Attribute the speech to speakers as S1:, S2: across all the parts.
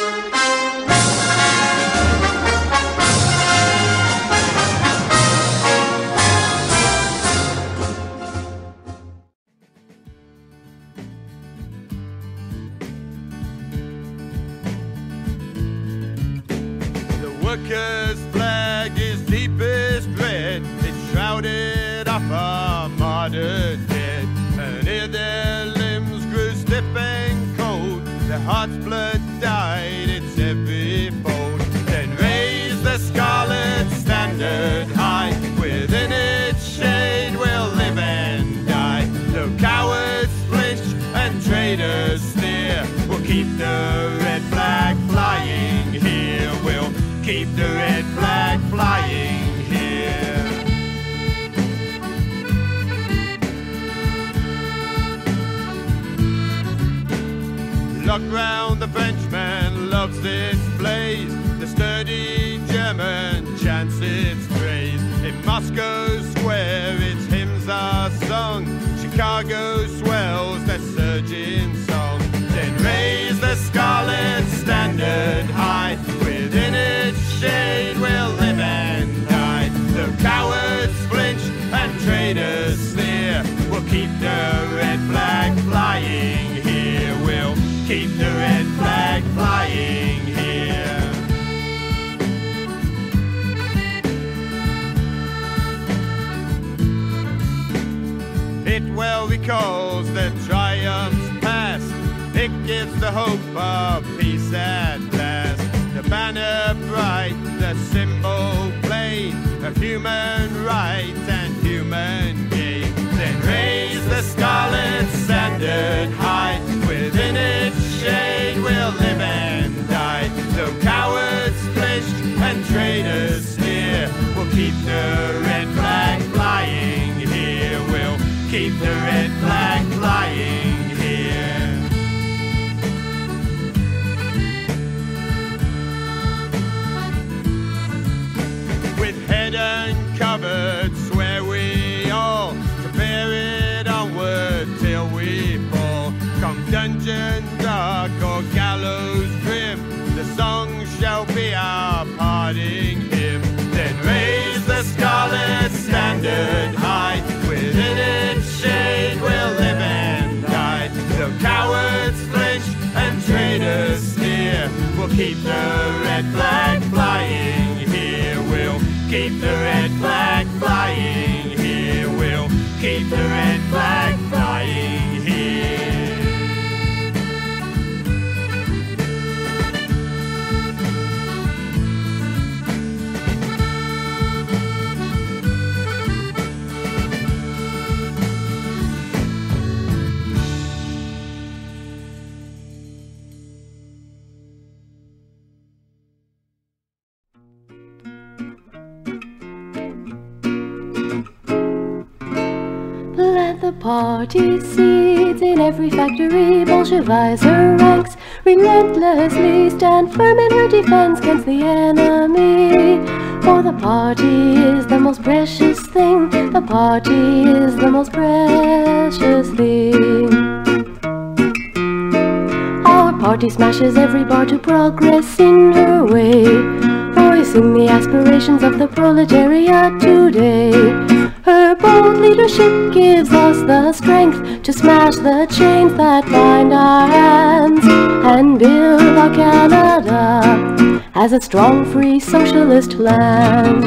S1: workers' flag is deepest red. It's shrouded up our modern dead. And ere their limbs grew stiff and cold, their heart's blood dyed its every fold. Then raise the scarlet standard high. Within its shade we'll live and die. Though cowards flinch and traitors sneer, we'll keep the red flag flying here. We'll keep the red flag flying here. Look round, the Frenchman loves this blaze. The sturdy German chants its praise. In Moscow Square its hymns are sung. Chicago swells their surging song. Then raise the scarlet standard high. Within its shade we'll live and die. Though cowards flinch and traitors sneer, we'll keep the red flag flying here. We'll keep the red flag flying here. It well recalls the triumphs past. It gives the hope of peace at last. The banner bright, the symbol plain of human right and human gain. Then raise the scarlet standard high. Within its shade we'll live and die. Though cowards flinch and traitors sneer, we'll keep the red flag flying here. We'll keep the red flag flying here. With head uncovered swear we all to bear it onward till we fall. Come dungeon dark or gallows grim, the song shall be our parting hymn. Then raise the scarlet standard high. Within its shade we'll live and die. Though cowards flinch and traitors sneer, we'll keep the red flag flying here. We'll keep the red flag flying here. We'll keep the red flag flying here.
S2: Plant the party seeds in every factory. Bolshevize her ranks, relentlessly stand firm in her defense against the enemy. For the party is the most precious thing. The party is the most precious thing. Our party smashes every bar to progress in her way, voicing the aspirations of the proletariat today. Her bold leadership gives us the strength to smash the chains that bind our hands and build our Canada as a strong, free, socialist land.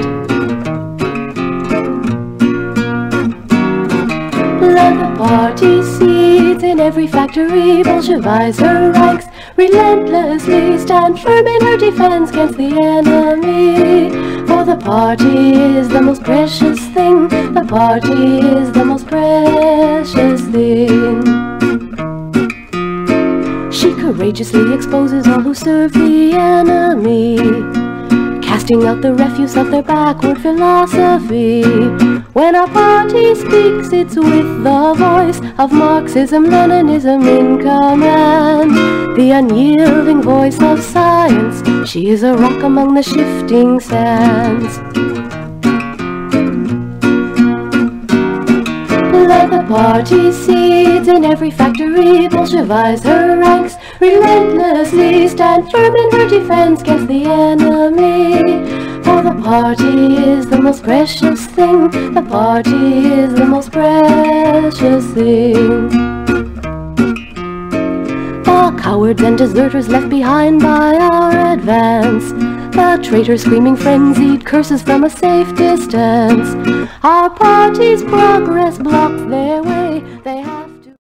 S2: Plant the party seeds in every factory. Bolshevize her ranks, relentlessly stand firm in her defense against the enemy. For the party is the most precious thing. The party is the most precious thing. She courageously exposes all who serve the enemy, casting out the refuse of their backward philosophy. When our party speaks, it's with the voice of Marxism, Leninism in command, the unyielding voice of science. She is a rock among the shifting sands. Plant the party seeds in every factory. Bolshevize her ranks, relentlessly We stand firm in her defense against the enemy. For the party is the most precious thing. The party is the most precious thing. The cowards and deserters left behind by our advance, the traitors screaming frenzied curses from a safe distance. Our party's progress blocked their way. They